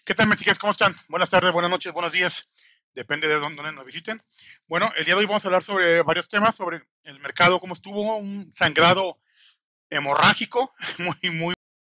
¿Qué tal, mexicas? ¿Cómo están? Buenas tardes, buenas noches, buenos días. Depende de dónde nos visiten. Bueno, el día de hoy vamos a hablar sobre varios temas, sobre el mercado, cómo estuvo, un sangrado hemorrágico, muy.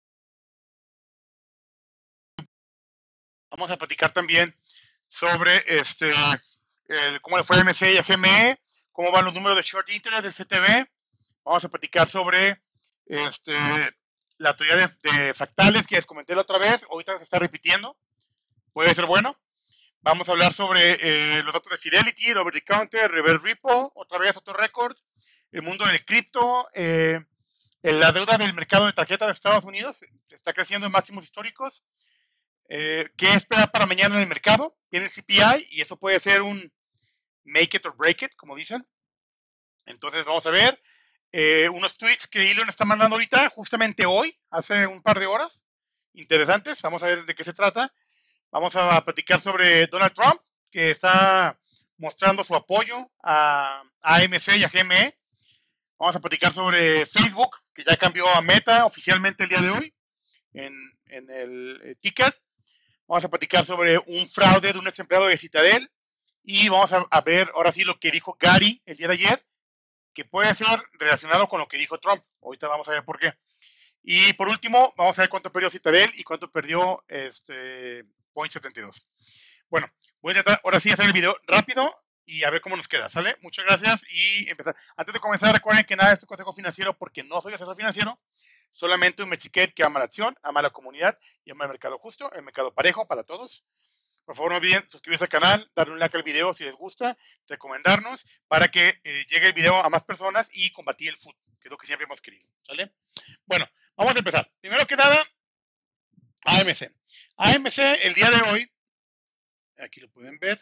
Vamos a platicar también sobre cómo le fue a MC y a GME, cómo van los números de short interest del CTB. Vamos a platicar sobre este, la teoría de fractales que les comenté la otra vez, ahorita se está repitiendo, puede ser bueno. Vamos a hablar sobre los datos de Fidelity, el over the counter, reverse repo, otra vez otro récord, el mundo del cripto, la deuda del mercado de tarjetas de Estados Unidos está creciendo en máximos históricos. ¿Qué espera para mañana en el mercado? Viene el CPI y eso puede ser un make it or break it, como dicen. Entonces vamos a ver unos tweets que Elon está mandando ahorita, justamente hoy, hace un par de horas, interesantes. Vamos a ver de qué se trata. Vamos a platicar sobre Donald Trump, que está mostrando su apoyo a AMC y a GME. Vamos a platicar sobre Facebook, que ya cambió a Meta oficialmente el día de hoy en el ticker. Vamos a platicar sobre un fraude de un ex empleado de Citadel. Y vamos a ver ahora sí lo que dijo Gary el día de ayer, que puede ser relacionado con lo que dijo Trump. Ahorita vamos a ver por qué. Y por último, vamos a ver cuánto perdió Citadel y cuánto perdió Point 72. Bueno, voy a tratar ahora sí hacer el video rápido y a ver cómo nos queda, ¿sale? Muchas gracias y empezar. Antes de comenzar, recuerden que nada de esto es consejo financiero porque no soy asesor financiero, solamente un mexiquet que ama la acción, ama la comunidad y ama el mercado justo, el mercado parejo para todos. Por favor, no olviden suscribirse al canal, darle un like al video si les gusta, recomendarnos para que llegue el video a más personas y combatir el food, que es lo que siempre hemos querido, ¿sale? Bueno, vamos a empezar. Primero que nada, AMC. AMC el día de hoy, aquí lo pueden ver,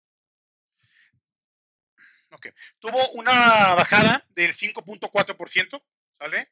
okay, tuvo una bajada del 5.4%, ¿sale?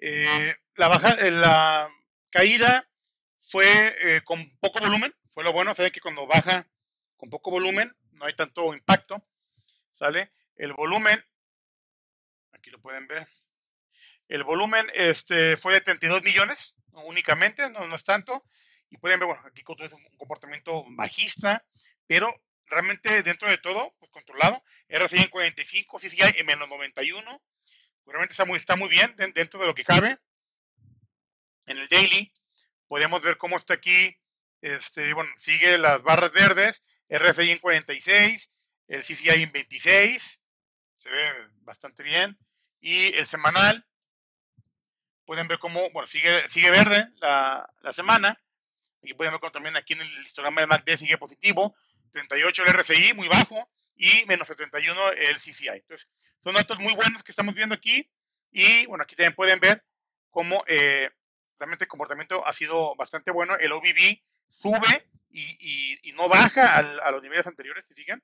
La caída fue con poco volumen, fue lo bueno, saben que cuando baja con poco volumen no hay tanto impacto, ¿sale? El volumen, aquí lo pueden ver, el volumen fue de 32 millones únicamente, no es tanto. Y pueden ver, bueno, aquí es un comportamiento bajista, pero realmente dentro de todo, pues controlado. RSI en 45, CCI en menos 91. Pues realmente está muy bien dentro de lo que cabe. En el daily podemos ver cómo está aquí. Bueno, sigue las barras verdes, RSI en 46, el CCI en 26, se ve bastante bien. Y el semanal, pueden ver cómo, bueno, sigue verde la semana. Aquí pueden ver también aquí en el histograma del MACD sigue positivo. 38 el RSI, muy bajo, y menos 71 el CCI. Entonces, son datos muy buenos que estamos viendo aquí. Y bueno, aquí también pueden ver cómo realmente el comportamiento ha sido bastante bueno. El OBV sube y no baja a los niveles anteriores, si siguen.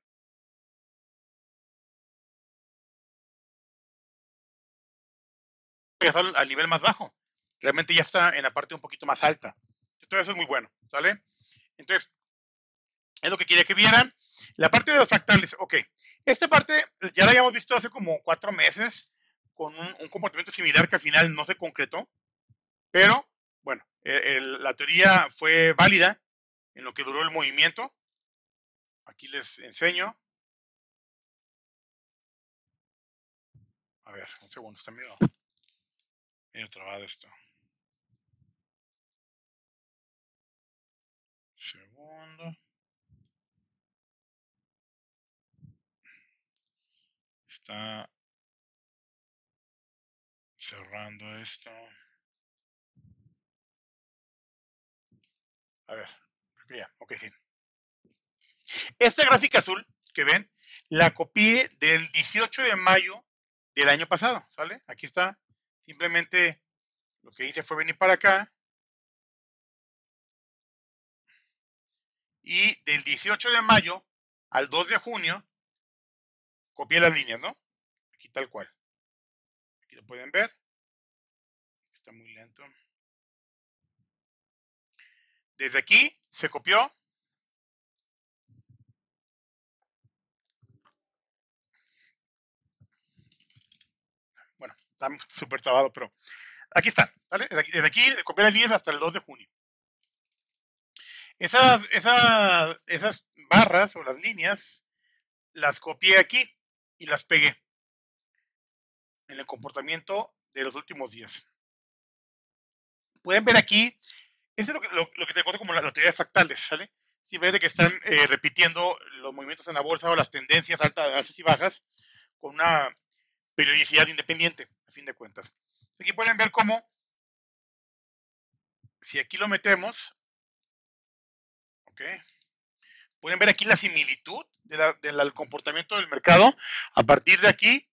Ya está al nivel más bajo. Realmente ya está en la parte un poquito más alta. Todo eso es muy bueno, ¿sale? Entonces, es lo que quería que vieran. La parte de los fractales, ok. Esta parte ya la habíamos visto hace como 4 meses con un comportamiento similar que al final no se concretó, pero bueno, la teoría fue válida en lo que duró el movimiento. Aquí les enseño. A ver, un segundo, está medio trabado esto. Segundo. Está cerrando esto. A ver, ya, ok, sí. Esta gráfica azul que ven, la copié del 18 de mayo del año pasado, ¿sale? Aquí está. Simplemente lo que hice fue venir para acá y del 18 de mayo al 2 de junio copié las líneas, ¿no? Aquí tal cual. Aquí lo pueden ver. Está muy lento. Desde aquí se copió. Bueno, está súper trabado, pero aquí está. ¿Vale? Desde aquí copié las líneas hasta el 2 de junio. Esas barras o las líneas las copié aquí y las pegué en el comportamiento de los últimos días. Pueden ver aquí, eso es lo que se conoce como la teoría de fractales, ¿sale? Si ves de que están repitiendo los movimientos en la bolsa o las tendencias altas y bajas con una periodicidad independiente, a fin de cuentas. Aquí pueden ver cómo, si aquí lo metemos, ¿ok? Pueden ver aquí la similitud del comportamiento del mercado a partir de aquí,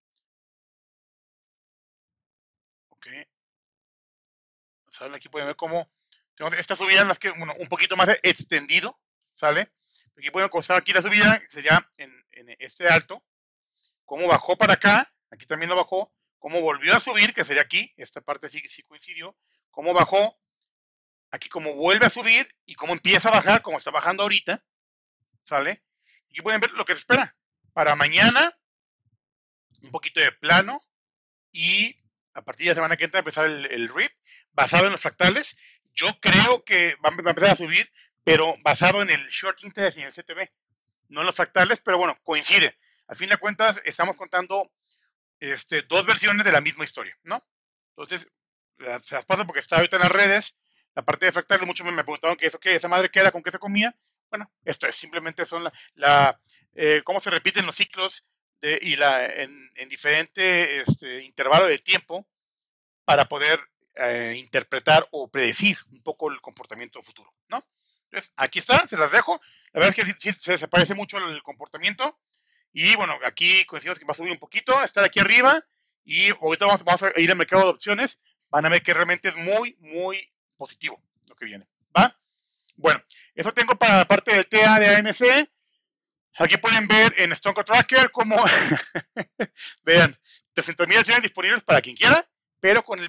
¿ok? ¿Sale? Aquí pueden ver cómo tenemos esta subida más que, bueno, un poquito más extendido, ¿sale? Aquí pueden constar aquí la subida, sería en este alto, cómo bajó para acá, aquí también lo bajó, cómo volvió a subir, que sería aquí, esta parte sí coincidió, cómo bajó, aquí cómo vuelve a subir y cómo empieza a bajar, como está bajando ahorita, ¿sale? Aquí pueden ver lo que se espera. Para mañana, un poquito de plano y a partir de la semana que entra empezar el RIP basado en los fractales. Yo creo que va a empezar a subir, pero basado en el short interest y en el CTB, no en los fractales, pero bueno, coincide. Al fin de cuentas, estamos contando dos versiones de la misma historia, ¿no? Entonces, se las paso porque está ahorita en las redes. La parte de fractales, muchos me preguntaron que eso, que esa madre que era, con qué se comía. Bueno, esto es simplemente son cómo se repiten los ciclos en diferente intervalo de tiempo para poder interpretar o predecir un poco el comportamiento futuro, ¿no? Entonces, aquí está, se las dejo. La verdad es que sí se parece mucho al comportamiento. Y bueno, aquí coincidimos que va a subir un poquito, estar aquí arriba. Y ahorita vamos a ir al mercado de opciones. Van a ver que realmente es muy, muy positivo lo que viene. ¿Va? Bueno, eso tengo para la parte del TA de AMC. Aquí pueden ver en Stock Tracker cómo, vean, 300,000 acciones disponibles para quien quiera, pero con el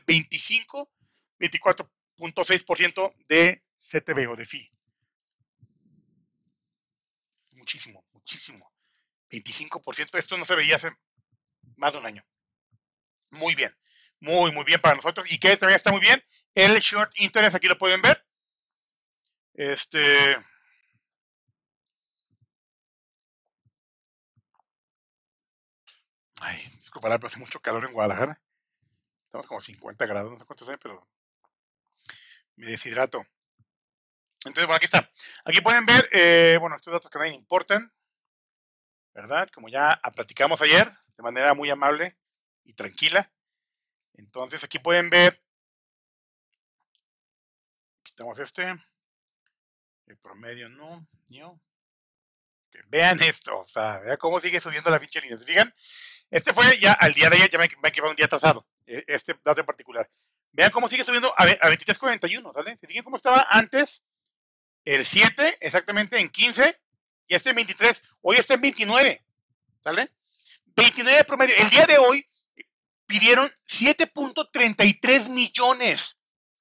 24.6% de CTB o de fee. Muchísimo, muchísimo. 25%, esto no se veía hace más de un año. Muy bien, muy bien para nosotros. ¿Y qué también está muy bien? El short interest, aquí lo pueden ver. Ay, disculpa, pero hace mucho calor en Guadalajara. Estamos como 50 grados, no sé cuántos hay, pero me deshidrato. Entonces, bueno, aquí está. Aquí pueden ver, bueno, estos datos que nadie importan, ¿verdad? Como ya platicamos ayer, de manera muy amable y tranquila. Entonces, aquí pueden ver, quitamos el promedio no. Que vean esto, o sea, vean cómo sigue subiendo la pinche línea. ¿Se fijan? Este fue ya al día de ayer, ya me quedó un día atrasado, este dato en particular. Vean cómo sigue subiendo a 23.41, ¿sale? ¿Se fijan cómo estaba antes? El 7, exactamente en 15, y este en 23, hoy está en 29, ¿sale? 29 de promedio. El día de hoy pidieron 7.33 millones.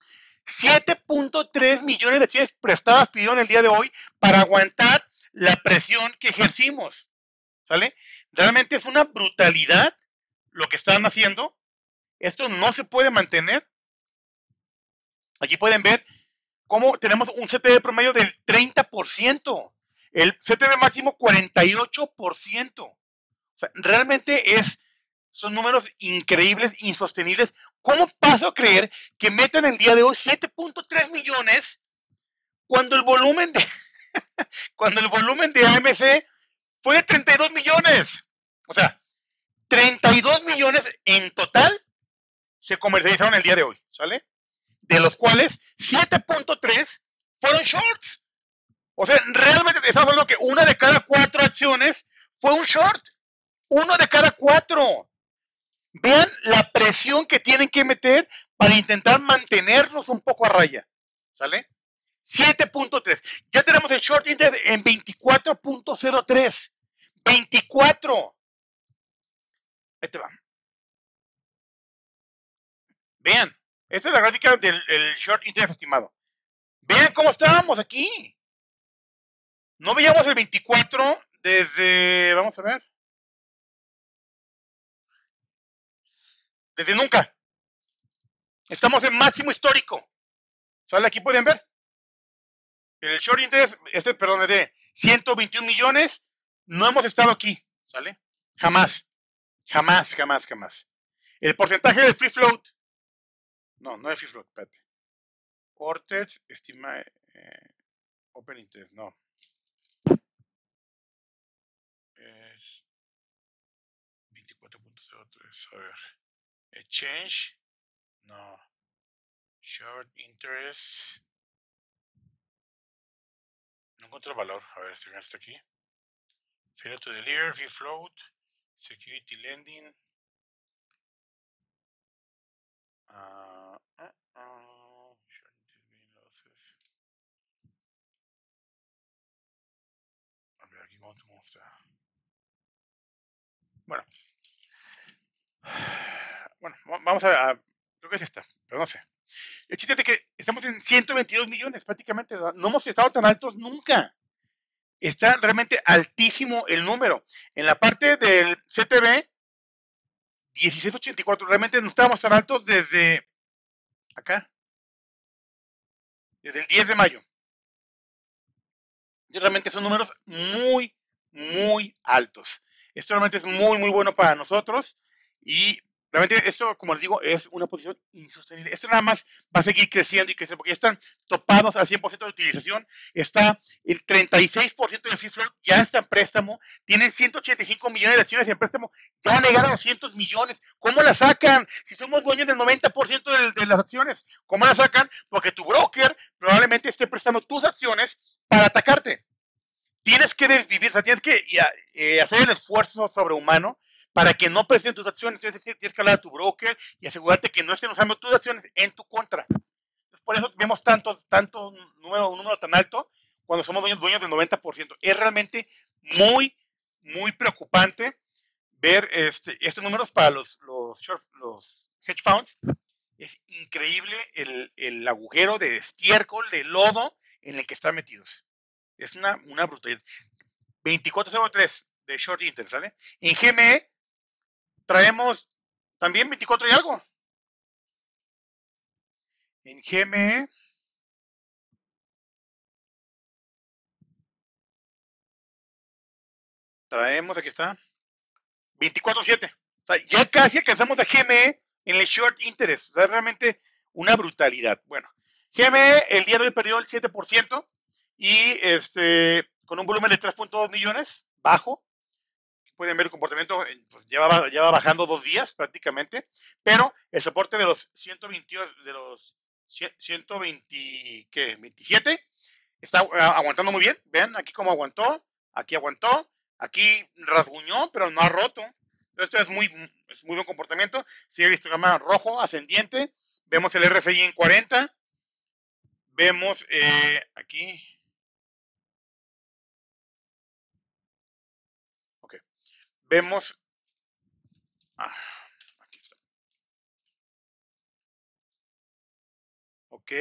7.3 millones de acciones prestadas pidieron el día de hoy para aguantar la presión que ejercimos, ¿sale? Realmente es una brutalidad lo que están haciendo. Esto no se puede mantener. Aquí pueden ver cómo tenemos un CTV promedio del 30%, el CTV máximo 48%. O sea, realmente son números increíbles, insostenibles. ¿Cómo paso a creer que metan el día de hoy 7.3 millones cuando el volumen de AMC fue de 32 millones? O sea, 32 millones en total se comercializaron el día de hoy, ¿sale? De los cuales 7.3 fueron shorts. O sea, realmente estamos hablando que una de cada 4 acciones fue un short. Uno de cada 4. Vean la presión que tienen que meter para intentar mantenernos un poco a raya. ¿Sale? 7.3. Ya tenemos el short interest en 24.03. 24. Ahí te va. Vean. Esta es la gráfica del short interest estimado. Vean cómo estábamos aquí. No veíamos el 24 desde, vamos a ver, desde nunca. Estamos en máximo histórico. ¿Sale? Aquí pueden ver. El short interest, perdón, es de 121 millones. No hemos estado aquí, ¿sale? Jamás, jamás, jamás, jamás. El porcentaje de free float, no es free float, espérate. Ordered, estima, open interest, no. Es 24.03, a ver. Exchange, no. Short interest. No encuentro valor. A ver, si está aquí. Failure to deliver, free float, security lending. Short interest losses. A ver, aquí cómo está. Bueno. Bueno, vamos a creo que es esta, pero no sé. El chiste es de que estamos en 122 millones prácticamente, ¿verdad? No hemos estado tan altos nunca. Está realmente altísimo el número. En la parte del CTB, 1684, realmente no estábamos tan altos desde acá, desde el 10 de mayo. Y realmente son números muy, muy altos. Esto realmente es muy, muy bueno para nosotros y realmente esto, como les digo, es una posición insostenible. Esto nada más va a seguir creciendo y creciendo porque ya están topados al 100% de utilización. Está el 36% de free float, ya está en préstamo. Tienen 185 millones de acciones en préstamo. Ya van a llegar a 200 millones. ¿Cómo la sacan? Si somos dueños del 90% de las acciones, ¿cómo la sacan? Porque tu broker probablemente esté prestando tus acciones para atacarte. Tienes que desvivir, o sea, tienes que hacer el esfuerzo sobrehumano para que no presten tus acciones. Es decir, tienes que hablar a tu broker y asegurarte que no estén usando tus acciones en tu contra. Por eso vemos tanto un número tan alto cuando somos dueños del 90%. Es realmente muy, muy preocupante ver estos números para los hedge funds. Es increíble el agujero de estiércol, de lodo en el que están metidos. Es una brutalidad. 24.03 de short interest, ¿sale? En GME traemos también 24 y algo. En GME traemos, aquí está, 24.7. O sea, ya casi alcanzamos a GME en el short interest. O sea, realmente una brutalidad. Bueno, GME el día de hoy perdió el 7% y con un volumen de 3.2 millones, bajo. Pueden ver el comportamiento, pues ya va bajando 2 días prácticamente, pero el soporte de los 120, de los 120, ¿qué? 27, está aguantando muy bien. Vean aquí cómo aguantó, aquí rasguñó, pero no ha roto. Esto es muy buen comportamiento. Sigue el histograma rojo, ascendiente. Vemos el RSI en 40. Vemos aquí. Ok. Vemos. Aquí está. Ok.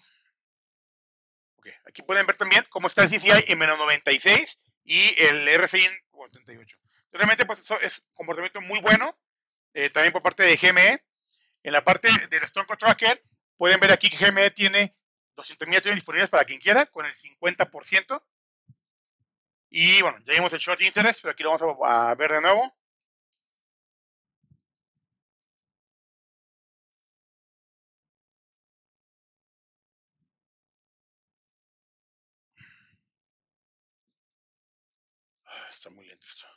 Ok. Aquí pueden ver también cómo está el CCI en menos 96 y el RSI en 88. Realmente, pues, eso es comportamiento muy bueno. También por parte de GME. En la parte del Strong Tracker, pueden ver aquí que GME tiene 200,000 acciones disponibles para quien quiera, con el 50%. Y bueno, ya vimos el short interest, pero aquí lo vamos a ver de nuevo. Está muy lento esto.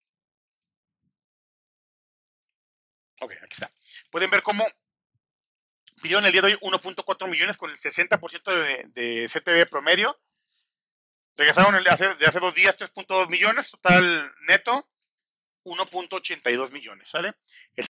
Ok, aquí está. Pueden ver cómo pidieron el día de hoy 1.4 millones con el 60% de CTB promedio. Regresaron de hace 2 días 3.2 millones, total neto 1.82 millones, ¿sale? Es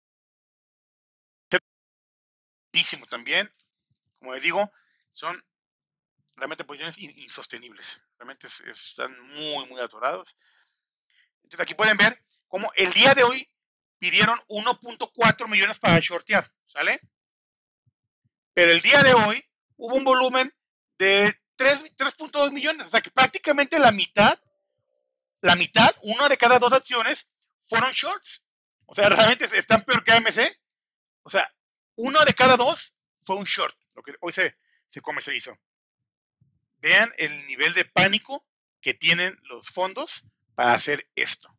altísimo también, como les digo, son realmente posiciones insostenibles, realmente están muy, muy atorados. Entonces aquí pueden ver cómo el día de hoy pidieron 1.4 millones para shortear, ¿sale? Pero el día de hoy hubo un volumen de 3.2 millones, o sea que prácticamente la mitad, una de cada 2 acciones fueron shorts. O sea, realmente están peor que AMC. O sea, uno de cada 2 fue un short, lo que hoy se comercializó. vean el nivel de pánico que tienen los fondos para hacer esto.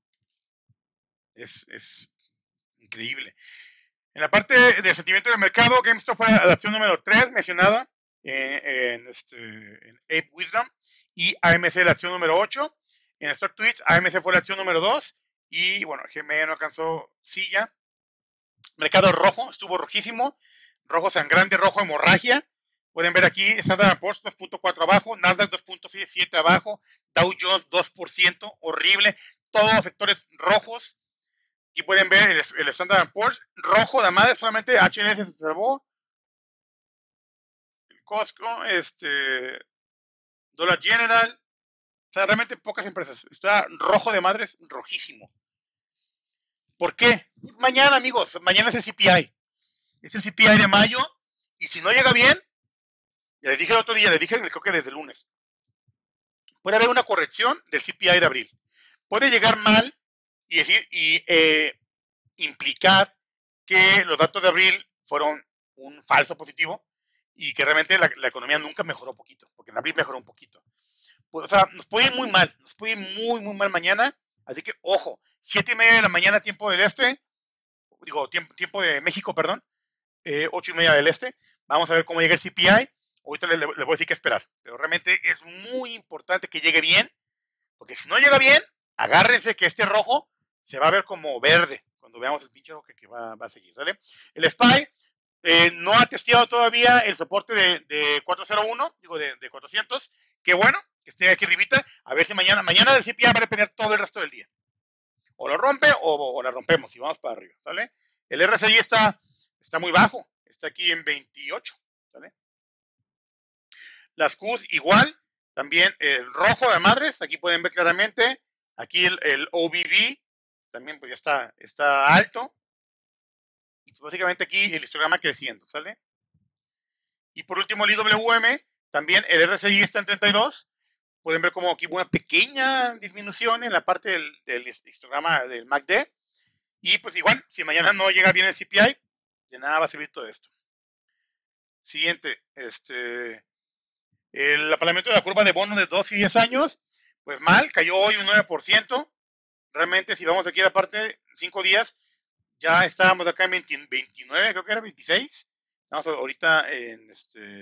Es increíble. En la parte de sentimiento del mercado, GameStop fue la acción número 3 mencionada en Ape Wisdom, y AMC la acción número 8. En Stock Tweets, AMC fue la acción número 2, y bueno, GME no alcanzó silla. Mercado rojo, estuvo rojísimo, rojo sangrante, rojo hemorragia. Pueden ver aquí, Standard & Poor's 2.4 abajo, Nasdaq 2.67 abajo, Dow Jones 2%, horrible, todos los sectores rojos. Aquí pueden ver el Standard & Poor's rojo, la madre, solamente HLS se salvó. El Costco, Dollar General, o sea, realmente pocas empresas. Está rojo de madres, rojísimo. ¿Por qué? Mañana, amigos, mañana es el CPI. Es el CPI de mayo, y si no llega bien, ya les dije el otro día, les dije creo que desde el lunes, puede haber una corrección del CPI de abril. Puede llegar mal y decir, implicar que los datos de abril fueron un falso positivo y que realmente la economía nunca mejoró poquito, porque en abril mejoró un poquito. Pues, o sea, nos puede ir muy mal, nos puede ir muy, muy mal mañana, así que ojo, 7:30 de la mañana tiempo del este, digo, tiempo de México, perdón, 8:30 del este, vamos a ver cómo llega el CPI. Ahorita les voy a decir qué esperar, pero realmente es muy importante que llegue bien, porque si no llega bien, agárrense que este rojo se va a ver como verde cuando veamos el pinche rojo que va a seguir, ¿sale? El SPY no ha testeado todavía el soporte de 401, digo de 400, que bueno, que esté aquí arribita, a ver si mañana el CPI va a depender todo el resto del día. O lo rompe o la rompemos y vamos para arriba, ¿sale? El RSI está muy bajo, está aquí en 28, ¿sale? Las Qs igual, también el rojo de madres, aquí pueden ver claramente, aquí el OBV también pues ya está alto, y pues básicamente aquí el histograma creciendo, ¿sale? Y por último el IWM, también el RSI está en 32, pueden ver como aquí una pequeña disminución en la parte del histograma del MACD, y pues igual, si mañana no llega bien el CPI, de nada va a servir todo esto. Siguiente, el aplanamiento de la curva de bonos de 2 y 10 años, pues mal, cayó hoy un 9%. Realmente, si vamos aquí a la parte, 5 días, ya estábamos acá en 29, creo que era 26. Estamos ahorita en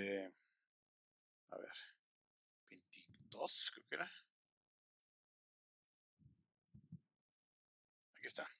a ver, 22, creo que era. Aquí está.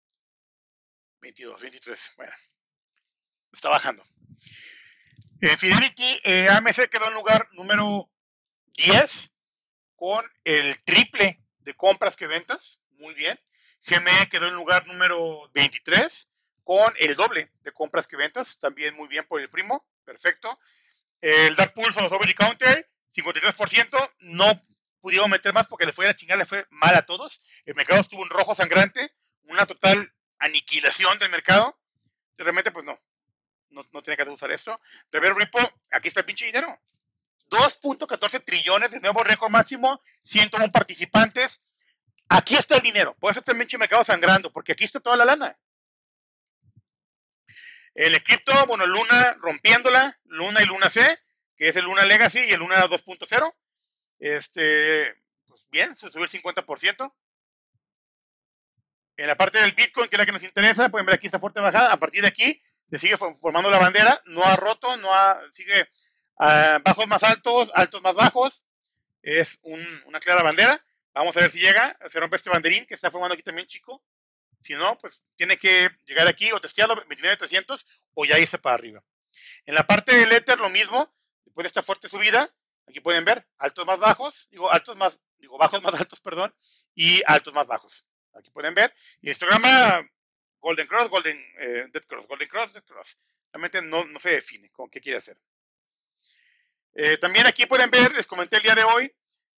22, 23. Bueno, está bajando. Fidelity, AMC quedó en lugar número 10 con el triple de compras que ventas. Muy bien. GME quedó en lugar número 23 con el doble de compras que ventas. También muy bien por el primo. Perfecto. El Dark Pulse o Over the Counter, 53%. No pudieron meter más porque le fue a chingar, le fue mal a todos. El mercado estuvo en rojo sangrante. Una total aniquilación del mercado. Realmente, pues no tiene que usar esto. Reverse Repo, aquí está el pinche dinero. 2.14 trillones de nuevo récord máximo, 101 participantes. Aquí está el dinero, por eso está el pinche mercado sangrando, porque aquí está toda la lana. El cripto, bueno, Luna rompiéndola, Luna y Luna C, que es el Luna Legacy y el Luna 2.0. Pues bien, se subió el 50%. En la parte del Bitcoin, que es la que nos interesa, pueden ver aquí esta fuerte bajada. A partir de aquí se sigue formando la bandera, no ha roto, sigue bajos más altos, altos más bajos. Es una clara bandera. Vamos a ver si llega, se rompe este banderín que está formando aquí también, chico. Si no, pues tiene que llegar aquí o testearlo, 29.300, o ya irse para arriba. En la parte del Ether, lo mismo, después de esta fuerte subida, aquí pueden ver altos más bajos, bajos más altos, perdón, y altos más bajos. Aquí pueden ver. Y el histograma Golden Cross, Dead Cross, Golden Cross, Dead Cross. Realmente no se define con qué quiere hacer. También aquí pueden ver, les comenté el día de hoy,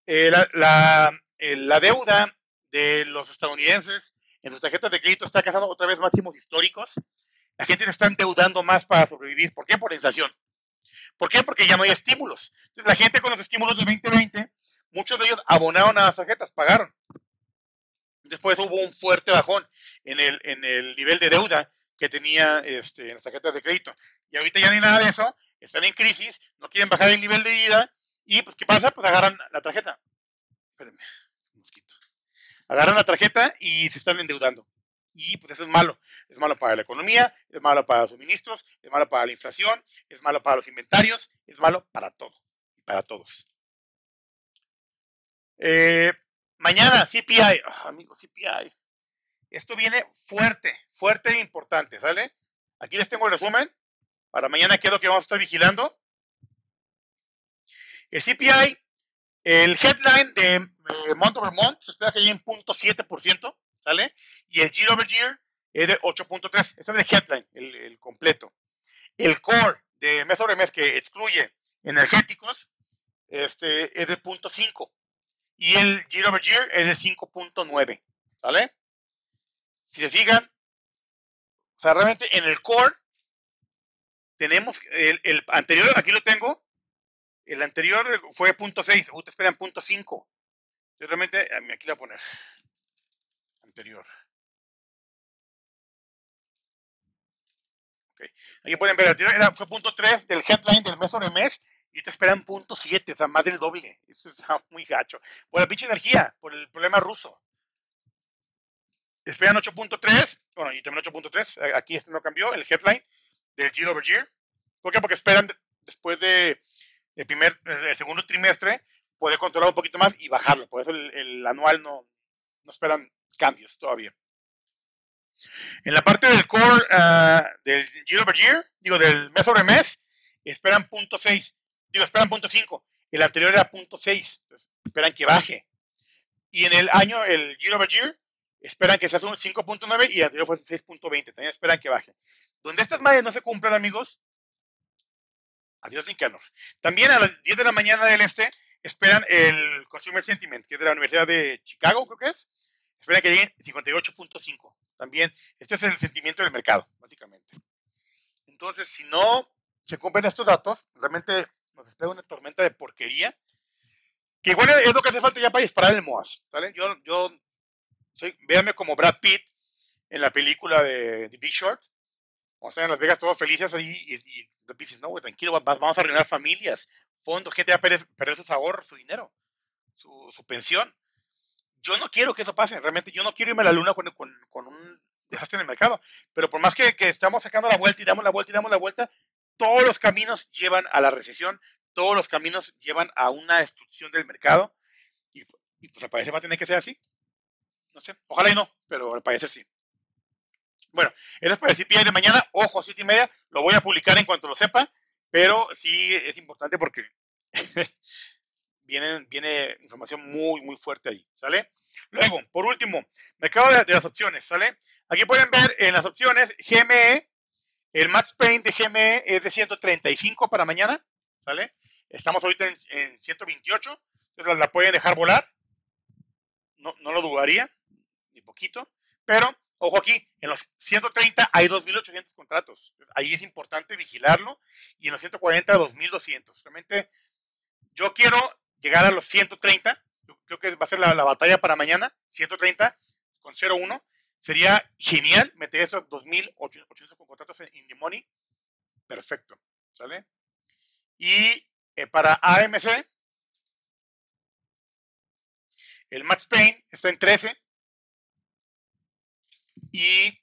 la deuda de los estadounidenses en sus tarjetas de crédito está alcanzando otra vez máximos históricos. La gente se está endeudando más para sobrevivir. ¿Por qué? Por la inflación. ¿Por qué? Porque ya no hay estímulos. Entonces la gente con los estímulos de 2020, muchos de ellos abonaron a las tarjetas, pagaron. Después hubo un fuerte bajón en el nivel de deuda que tenía en las tarjetas de crédito. Y ahorita ya no hay nada de eso, están en crisis, no quieren bajar el nivel de vida Y pues, ¿qué pasa? Pues agarran la tarjeta. Espérenme, mosquito. Agarran la tarjeta y se están endeudando. Y pues eso es malo. Es malo para la economía, es malo para los suministros, es malo para la inflación, es malo para los inventarios, es malo para todo y para todos. Eh, Mañana, CPI, amigo, CPI. Esto viene fuerte, fuerte e importante, ¿sale? Aquí les tengo el resumen. Para mañana, ¿qué es lo que vamos a estar vigilando? El CPI, el headline de month over month, se espera que llegue en 0.7%, ¿sale? Y el year over year es de 8.3%. Este es el headline, el completo. El core de mes sobre mes que excluye energéticos es de 0.5%. Y el year over year es de 5.9%, ¿sale? Si se sigan, o sea, realmente en el core tenemos el anterior, aquí lo tengo, el anterior fue 0.6, ustedes esperan 0.5. Yo realmente, aquí lo voy a poner, anterior. Okay. Aquí pueden ver, el anterior fue 0.3 del headline del mes sobre mes y te esperan 0.7, o sea, más del doble. Eso está muy gacho. Por la pinche energía, por el problema ruso. Esperan 8.3, bueno, y también 8.3, aquí este no cambió, el headline del year over year. ¿Por qué? Porque esperan después de el segundo trimestre poder controlar un poquito más y bajarlo. Por eso el anual no esperan cambios todavía. En la parte del core del year over year, digo, del mes sobre mes, esperan 0.6, digo, esperan 0.5. El anterior era 0.6, esperan que baje. Y en el año, el year over year, esperan que sea un 5.9 y el anterior fue 6.20. También esperan que baje. Donde estas mallas no se cumplan, amigos, adiós Nicanor. También a las 10 de la mañana del este esperan el Consumer Sentiment, que es de la Universidad de Chicago, creo que es. Esperan que lleguen 58.5. También, este es el sentimiento del mercado, básicamente. Entonces, si no se cumplen estos datos, realmente nos espera una tormenta de porquería, que igual es lo que hace falta ya para disparar el MOAS, ¿sale? Yo véanme como Brad Pitt en la película de The Big Short, o sea, en Las Vegas todos felices ahí y dices, no, güey, tranquilo, vamos a arruinar familias, fondos, gente va a perder sus ahorros, su dinero, su pensión. Yo no quiero que eso pase, realmente yo no quiero irme a la luna con un desastre en el mercado, pero por más que estamos sacando la vuelta y damos la vuelta y damos la vuelta, todos los caminos llevan a la recesión, todos los caminos llevan a una destrucción del mercado y pues al parecer va a tener que ser así. No sé, ojalá y no, pero al parecer sí. Bueno, eso es para el CPI de mañana, ojo, 7:30, lo voy a publicar en cuanto lo sepa, pero sí es importante porque viene información muy, muy fuerte ahí, ¿sale? Luego, por último, mercado de las opciones, ¿sale? Aquí pueden ver en las opciones GME, el Max Pain de GME es de 135 para mañana, ¿sale? Estamos ahorita en 128, entonces la pueden dejar volar, no lo dudaría, ni poquito, pero ojo aquí, en los 130 hay 2.800 contratos, ahí es importante vigilarlo, y en los 140 2.200. Realmente yo quiero llegar a los 130, yo creo que va a ser la batalla para mañana, 130 con 0.1, sería genial meter esos 2.800 contratos en the money, perfecto, ¿sale? Y para AMC, el Max Pain está en 13 y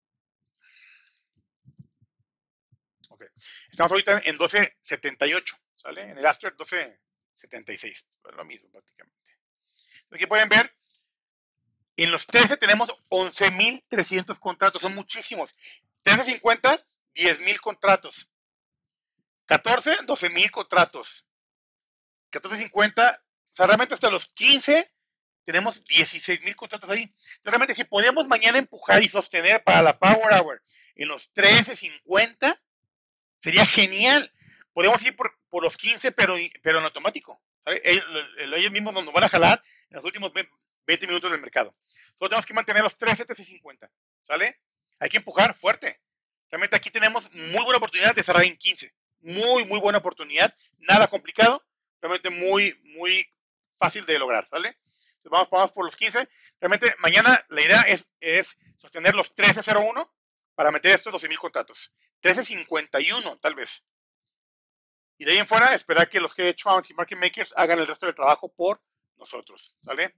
okay, estamos ahorita en 12.78, ¿sale? En el Aster 12.76, es lo mismo prácticamente. Aquí pueden ver, en los 13 tenemos 11.300 contratos, son muchísimos. 13.50, 10.000 contratos. 14, 12.000 contratos. 14.50, o sea, realmente hasta los 15 tenemos 16.000 contratos ahí. Entonces, realmente si podemos mañana empujar y sostener para la Power Hour en los 13.50, sería genial. Podemos ir por los 15, pero en automático. ¿Sabe? Ellos mismos nos van a jalar en los últimos 20 minutos del mercado. Solo tenemos que mantener los 13, 13.50. ¿Sale? Hay que empujar fuerte. Realmente aquí tenemos muy buena oportunidad de cerrar en 15. Muy, muy buena oportunidad. Nada complicado. Realmente muy, muy fácil de lograr. ¿Vale? Entonces vamos por los 15. Realmente mañana la idea es sostener los 13.01 para meter estos 12.000 contratos. 13.51 tal vez. Y de ahí en fuera, esperar que los hedge funds y market makers hagan el resto del trabajo por nosotros, ¿sale?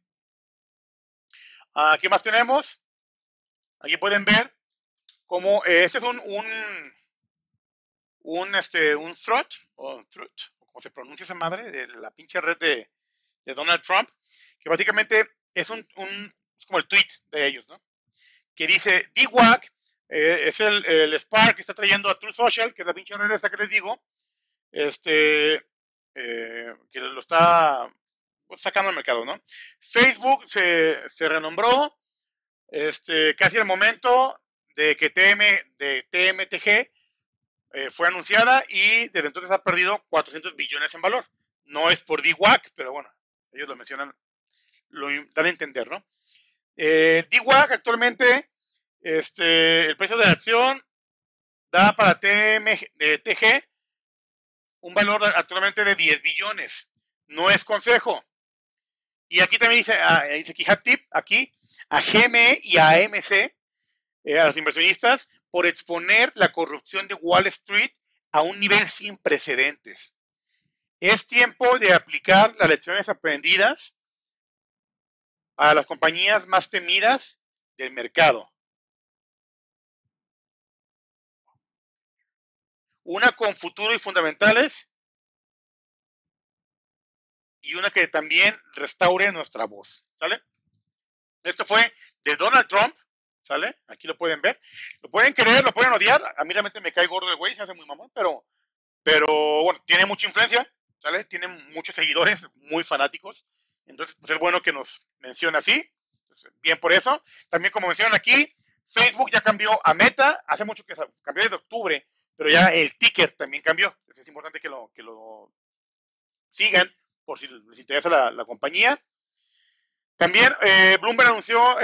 ¿Qué más tenemos? Aquí pueden ver cómo este es un thread, o como se pronuncia esa madre, de la pinche red de Donald Trump, que básicamente es como el tweet de ellos, ¿no? Que dice, DWAC es el Spark que está trayendo a True Social, que es la pinche red esa que les digo, que lo está pues, sacando al mercado, ¿no? Facebook se renombró casi al momento de que TMTG fue anunciada y desde entonces ha perdido 400 billones en valor. No es por DWAC, pero bueno, ellos lo mencionan, lo dan a entender, ¿no? DWAC actualmente, el precio de la acción da para TG un valor actualmente de 10 billones. No es consejo. Y aquí también dice aquí hat tip, aquí, a GME y a AMC, a los inversionistas, por exponer la corrupción de Wall Street a un nivel sin precedentes. Es tiempo de aplicar las lecciones aprendidas a las compañías más temidas del mercado. Una con futuro y fundamentales y una que también restaure nuestra voz, ¿sale? Esto fue de Donald Trump, ¿sale? Aquí lo pueden ver. Lo pueden querer, lo pueden odiar. A mí realmente me cae gordo el güey, se hace muy mamón, pero bueno, tiene mucha influencia, ¿sale? Tiene muchos seguidores muy fanáticos. Entonces, pues es bueno que nos mencione así. Entonces, bien por eso. También, como mencionan aquí, Facebook ya cambió a Meta. Hace mucho que cambió desde octubre, pero ya el ticker también cambió. Entonces, es importante que lo sigan por si les interesa la compañía. También Bloomberg anunció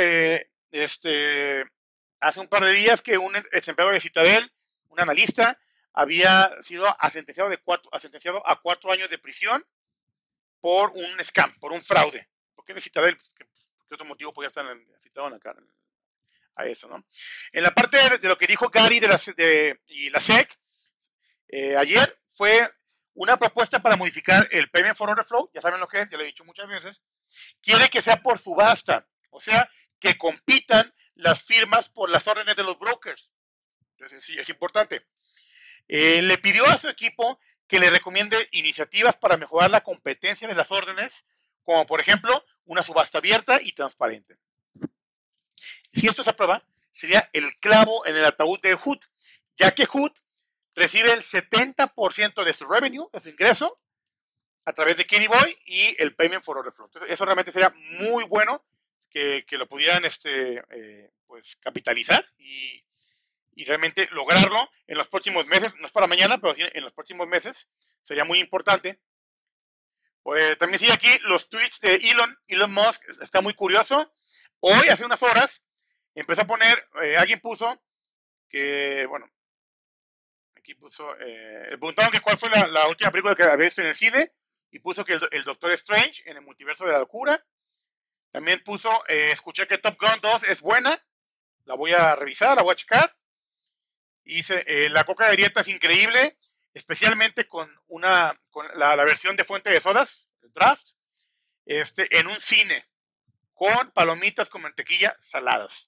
hace un par de días que un ex empleado de Citadel, un analista, había sido sentenciado a 4 años de prisión por un scam, por un fraude. ¿Por qué de Citadel? ¿Qué otro motivo podría estar citado a eso, no? En la parte de lo que dijo Gary y la SEC, ayer fue una propuesta para modificar el Payment for Order Flow, ya saben lo que es, ya lo he dicho muchas veces, quiere que sea por subasta, o sea, que compitan las firmas por las órdenes de los brokers. Entonces, sí, es importante. Le pidió a su equipo que le recomiende iniciativas para mejorar la competencia de las órdenes, como por ejemplo una subasta abierta y transparente. Si esto se aprueba, sería el clavo en el ataúd de HOOD, ya que HOOD recibe el 70% de su revenue, de su ingreso, a través de Kenny Boy y el Payment for Order Flow. Entonces, eso realmente sería muy bueno que lo pudieran pues capitalizar y realmente lograrlo en los próximos meses, no es para mañana, pero sí en los próximos meses, sería muy importante. Pues también sigue aquí los tweets de Elon Musk, está muy curioso. Hoy, hace unas horas, empezó a poner, alguien puso que, bueno, aquí puso, preguntaron que cuál fue la última película que había visto en el cine, y puso que el Doctor Strange en el multiverso de la locura. También puso, escuché que Top Gun 2 es buena, la voy a revisar, la voy a checar. Y dice, la coca de dieta es increíble, especialmente con la versión de fuente de sodas, el draft, en un cine, con palomitas con mantequilla saladas.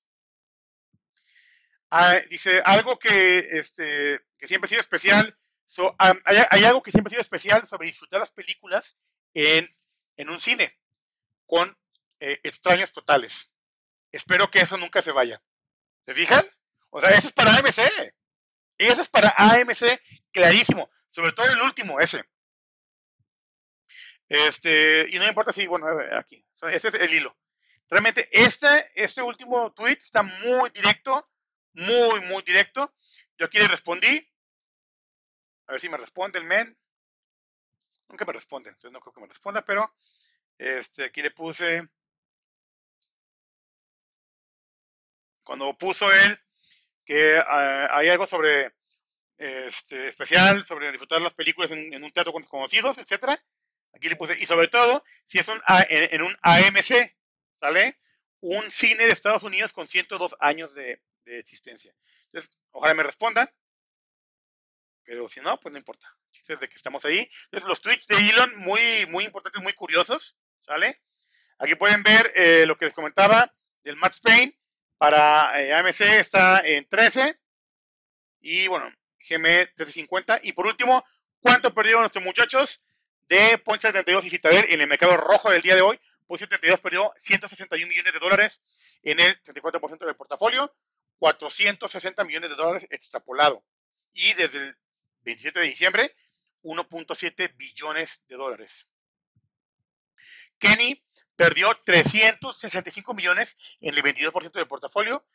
Dice, algo que siempre ha sido especial, hay algo que siempre ha sido especial sobre disfrutar las películas en un cine, con extraños totales. Espero que eso nunca se vaya. ¿Se fijan? O sea, eso es para AMC. Eso es para AMC clarísimo. Sobre todo el último, ese. Y no me importa si, bueno, aquí. Ese es el hilo. Realmente, este último tweet está muy directo. Muy, muy directo. Yo aquí le respondí. A ver si me responde el men. Nunca me responde. Entonces no creo que me responda, pero aquí le puse. Cuando puso él que hay algo sobre especial, sobre disfrutar las películas en un teatro con desconocidos, etcétera. Aquí le puse, y sobre todo, si es en un AMC, ¿sale? Un cine de Estados Unidos con 102 años de existencia. Entonces, ojalá me respondan, pero si no, pues no importa. chistes de que estamos ahí. Entonces, los tweets de Elon, muy importantes, muy curiosos, ¿sale? Aquí pueden ver lo que les comentaba del Max Payne. Para AMC está en 13. Y bueno, GME 13.50. Y por último, ¿cuánto perdieron nuestros muchachos de Point 72 y Citadel en el mercado rojo del día de hoy? Point 72 perdió 161 millones de dólares en el 34% del portafolio, 460 millones de dólares extrapolado. Y desde el 27 de diciembre, 1.7 billones de dólares. Kenny perdió 365 millones en el 22% del portafolio,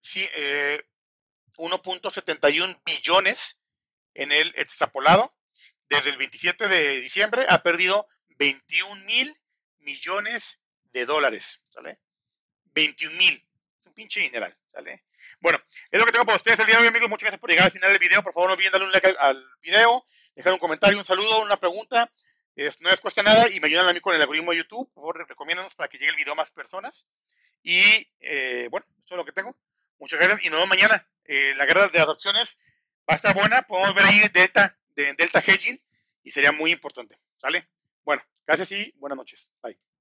1.71 billones en el extrapolado. Desde el 27 de diciembre ha perdido 21,000 millones de dólares, ¿sale? 21,000. Es un pinche dineral, ¿sale? Bueno, es lo que tengo para ustedes el día de hoy, amigos. Muchas gracias por llegar al final del video. Por favor, no olviden darle un like al video, dejar un comentario, un saludo, una pregunta. No les cuesta nada y me ayudan a mí con el algoritmo de YouTube. Por favor, recomiéndanos para que llegue el video a más personas. Y bueno, esto es lo que tengo. Muchas gracias y nos vemos mañana. La guerra de las opciones va a estar buena. Podemos ver ahí Delta Hedging y sería muy importante. ¿Sale? Bueno, gracias y buenas noches. Bye.